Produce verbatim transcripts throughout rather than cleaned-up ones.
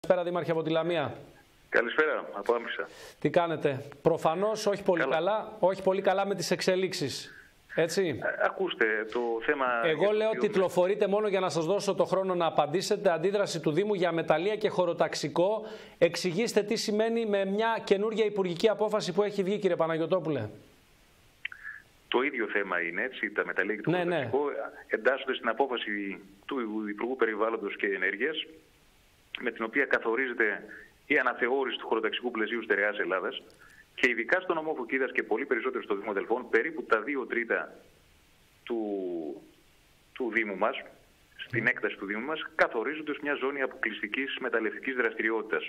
Καλησπέρα, Δήμαρχε, από τη Λαμία. Καλησπέρα, από Άμμυσα. Τι κάνετε? Προφανώς όχι πολύ καλά, καλά όχι πολύ καλά με τις εξελίξεις. Έτσι. Α, ακούστε, το θέμα... Εγώ λέω ότι οποίο... τιτλοφορείτε μόνο για να σας δώσω το χρόνο να απαντήσετε. Αντίδραση του Δήμου για μεταλλεία και χωροταξικό. Εξηγήστε τι σημαίνει με μια καινούργια υπουργική απόφαση που έχει βγει, κύριε Παναγιωτόπουλε. Το ίδιο θέμα είναι, έτσι, τα μεταλλεία και το ναι, χωροταξικό ναι. εντάσσονται στην απόφαση του Υπουργού Περιβάλλοντος και Ενέργειας, με την οποία καθορίζεται η αναθεώρηση του χωροταξικού πλαισίου στερεάς Ελλάδας και ειδικά στο νομό Φωκίδας και πολύ περισσότερο στο Δήμο Δελφών, περίπου τα δύο τρίτα του, του Δήμου μας, στην έκταση του Δήμου μας, καθορίζονται ως μια ζώνη αποκλειστικής μεταλλευτικής δραστηριότητας.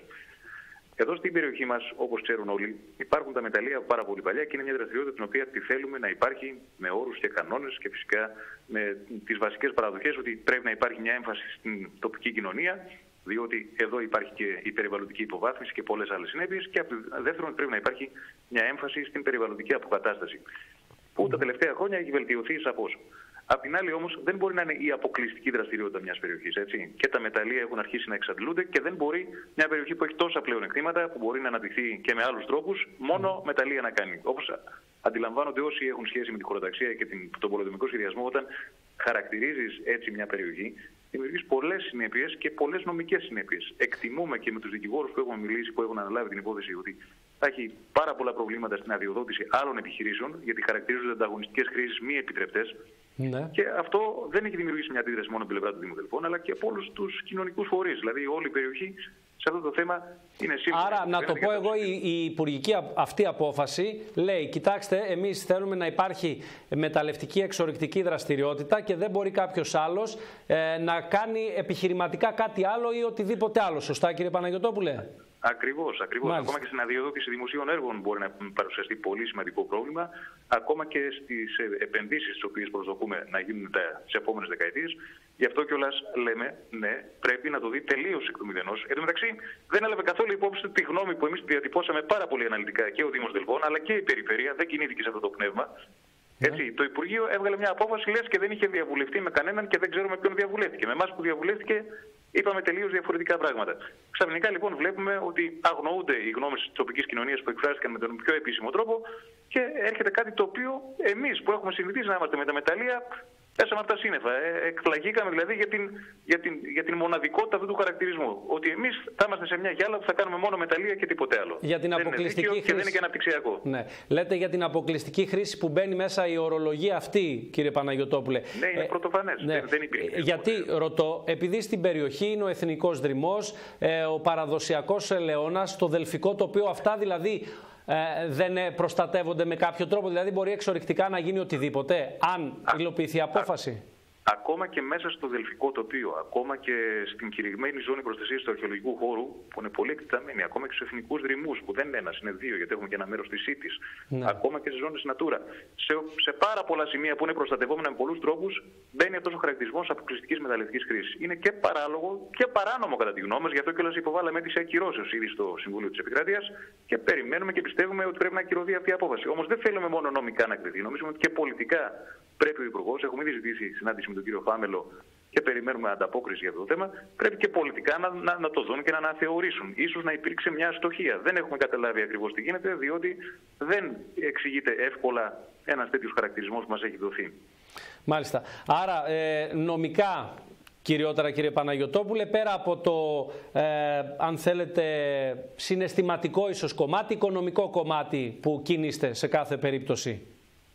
Εδώ στην περιοχή μας, όπως ξέρουν όλοι, υπάρχουν τα μεταλλεία πάρα πολύ παλιά και είναι μια δραστηριότητα την οποία τη θέλουμε να υπάρχει με όρους και κανόνες και φυσικά με τις βασικές παραδοχές ότι πρέπει να υπάρχει μια έμφαση στην τοπική κοινωνία, διότι εδώ υπάρχει και η περιβαλλοντική υποβάθμιση και πολλές άλλες συνέπειες, και δεύτερον πρέπει να υπάρχει μια έμφαση στην περιβαλλοντική αποκατάσταση, που τα τελευταία χρόνια έχει βελτιωθεί σαφώς. Απ' την άλλη όμως δεν μπορεί να είναι η αποκλειστική δραστηριότητα μιας περιοχής. Έτσι. Και τα μεταλλεία έχουν αρχίσει να εξαντλούνται και δεν μπορεί μια περιοχή που έχει τόσα πλεονεκτήματα, που μπορεί να αναπτυχθεί και με άλλους τρόπους, μόνο μεταλλεία να κάνει. Όπως αντιλαμβάνονται όσοι έχουν σχέση με τη χωροταξία και τον πολεοδομικό σχεδιασμό, όταν χαρακτηρίζεις έτσι μια περιοχή, δημιουργείς πολλές συνέπειες και πολλές νομικές συνέπειες. Εκτιμούμε και με τους δικηγόρους που έχουμε μιλήσει, που έχουν αναλάβει την υπόθεση, ότι θα έχει πάρα πολλά προβλήματα στην αδειοδότηση άλλων επιχειρήσεων, γιατί χαρακτηρίζονται ανταγωνιστικές χρήσεις μη επιτρεπτές. Ναι. Και αυτό δεν έχει δημιουργήσει μια αντίδραση μόνο από την πλευρά του Δήμου Δελφών, αλλά και από όλους τους κοινωνικούς φορείς. Δηλαδή, όλη η περιοχή σε αυτό το θέμα είναι σύμφωνη. Άρα, να το πω εγώ, η, η υπουργική αυτή απόφαση λέει: κοιτάξτε, εμείς θέλουμε να υπάρχει μεταλλευτική εξορρυκτική δραστηριότητα και δεν μπορεί κάποιος άλλος ε, να κάνει επιχειρηματικά κάτι άλλο ή οτιδήποτε άλλο. Σωστά, κύριε Παναγιωτόπουλε? Ακριβώς, ακριβώς. Ακόμα και στην αδειοδότηση δημοσίων έργων μπορεί να παρουσιαστεί πολύ σημαντικό πρόβλημα. Ακόμα και στις επενδύσεις τις οποίες προσδοκούμε να γίνουν τις επόμενες δεκαετίες. Γι' αυτό κιόλας λέμε, ναι, πρέπει να το δει τελείως εκ του μηδενός. Εν τω μεταξύ, δεν έλαβε καθόλου υπόψη τη γνώμη που εμείς διατυπώσαμε πάρα πολύ αναλυτικά και ο Δήμος Δελφών, αλλά και η Περιφέρεια δεν κινήθηκε σε αυτό το πνεύμα. Έτσι, το Υπουργείο έβγαλε μια απόφαση, λες, και δεν είχε διαβουλευτεί με κανέναν και δεν ξέρουμε ποιον διαβουλεύτηκε. Με εμάς που διαβουλεύτηκε, είπαμε τελείως διαφορετικά πράγματα. Ξαφνικά λοιπόν βλέπουμε ότι αγνοούνται οι γνώμες της τοπικής κοινωνίας που εκφράστηκαν με τον πιο επίσημο τρόπο και έρχεται κάτι το οποίο εμείς που έχουμε συνηθίσει να είμαστε με τα μεταλλεία, πέσαμε από τα σύννεφα. Ε, εκπλαγήκαμε δηλαδή για την, για, την, για την μοναδικότητα αυτού του χαρακτηρισμού. Ότι εμείς θα είμαστε σε μια γυάλα που θα κάνουμε μόνο μεταλλεία και τίποτε άλλο. Για την δεν αποκλειστική είναι χρήση. Και δεν είναι και αναπτυξιακό. Ναι. Λέτε για την αποκλειστική χρήση που μπαίνει μέσα η ορολογία αυτή, κύριε Παναγιωτόπουλε. Ναι, είναι ε, πρωτοφανές. Ναι. Δεν, δεν υπήρχε. Γιατί ρωτώ, επειδή στην περιοχή είναι ο εθνικός δρυμός, ε, ο παραδοσιακός ελαιώνας, το δελφικό τοπίο, αυτά δηλαδή. Ε, δεν προστατεύονται με κάποιο τρόπο, δηλαδή μπορεί εξορρυκτικά να γίνει οτιδήποτε, αν υλοποιηθεί η απόφαση. Ακόμα και μέσα στο δελφικό τοπίο, ακόμα και στην κηρυγμένη ζώνη προστασίας του αρχαιολογικού χώρου, που είναι πολύ εκτεταμένη, ακόμα και στους εθνικούς δρυμούς, που δεν είναι ένας, είναι δύο, γιατί έχουμε και ένα μέρος της ΣΥΤΙΣ, ναι. Ακόμα και στις ζώνες Natura. Σε, σε πάρα πολλά σημεία που είναι προστατευόμενα με πολλούς τρόπους, μπαίνει αυτός ο χαρακτηρισμός αποκλειστικής μεταλλευτικής χρήσης. Είναι και παράλογο και παράνομο κατά τη γνώμη μας, γι' αυτό κιόλας υποβάλαμε αίτηση ακυρώσεως ήδη στο Συμβούλιο της Επικράτειας και περιμένουμε και πιστεύουμε ότι πρέπει να ακυρωθεί αυτή η απόφαση. Όμως δεν θέλουμε μόνο νομικά να κρυθεί, νομίζουμε ότι και πολιτικά πρέπει ο Υπουργός, έχουμε ήδη ζητήσει συνάντηση με τον κύριο Φάμελο και περιμένουμε ανταπόκριση για αυτό το θέμα, πρέπει και πολιτικά να, να, να το δουν και να αναθεωρήσουν. Ίσως να υπήρξε μια αστοχία. Δεν έχουμε καταλάβει ακριβώς τι γίνεται, διότι δεν εξηγείται εύκολα ένας τέτοιος χαρακτηρισμός που μας έχει δοθεί. Μάλιστα. Άρα ε, νομικά, κυριότερα κύριε Παναγιωτόπουλε, πέρα από το, ε, αν θέλετε, συναισθηματικό ίσως κομμάτι, οικονομικό κομμάτι που κινείστε σε κάθε περίπτωση.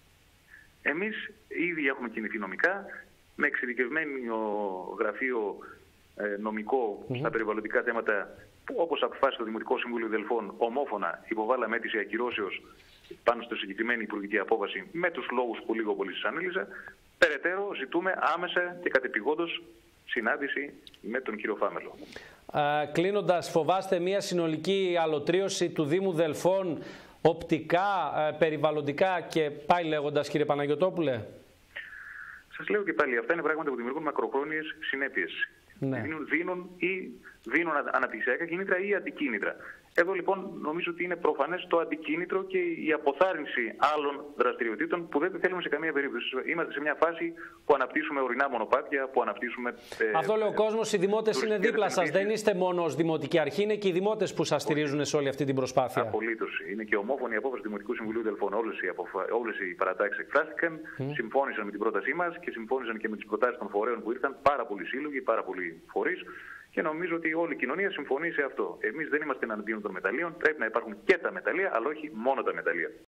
Εμείς ήδη έχουμε κινηθεί νομικά, με εξειδικευμένο γραφείο ε, νομικό mm-hmm. στα περιβαλλοντικά θέματα, που όπως αποφάσισε το Δημοτικό Συμβούλιο Δελφών, ομόφωνα υποβάλαμε αίτηση ακυρώσεως πάνω στο συγκεκριμένη υπουργική απόφαση, με τους λόγους που λίγο πολύ σας ανέλησα. Περαιτέρω ζητούμε άμεσα και κατεπηγόντως συνάντηση με τον κύριο Φάμελο. Ε, κλείνοντας, φοβάστε μια συνολική αλωτρίωση του Δήμου Δελφών, οπτικά, ε, περιβαλλοντικά και πάει λέγοντας, κύριε Παναγιωτόπουλε? Σας λέω και πάλι, αυτά είναι πράγματα που δημιουργούν μακροχρόνιες συνέπειες. Ναι. Δίνουν, δίνουν ή δίνουν αναπτυξιακά κίνητρα ή αντικίνητρα. Εδώ λοιπόν νομίζω ότι είναι προφανές το αντικίνητρο και η αποθάρρυνση άλλων δραστηριοτήτων που δεν θέλουμε σε καμία περίπτωση. Είμαστε σε μια φάση που αναπτύσσουμε ορεινά μονοπάτια, που αναπτύσσουμε. Ε, Αυτό λέει ο κόσμος. Οι δημότες είναι δίπλα σας. Δεν είστε μόνο ως δημοτική αρχή, είναι και οι δημότες που σας στηρίζουν σε όλη αυτή την προσπάθεια. Απολύτως. Είναι και ομόφωνη η απόφαση του Δημοτικού Συμβουλίου Δελφών. Όλες οι, αποφα... Όλες οι παρατάξεις εκφράστηκαν, mm. συμφώνησαν με την πρότασή μας και συμφώνησαν και με τις προτάσεις των φορέων που ήρθαν. Πάρα πολλοί σύλλογοι, πάρα πολλοί φορείς. Και νομίζω ότι όλη η κοινωνία συμφωνεί σε αυτό. Εμείς δεν είμαστε εναντίον των μεταλλίων. Πρέπει να υπάρχουν και τα μεταλλεία, αλλά όχι μόνο τα μεταλλεία.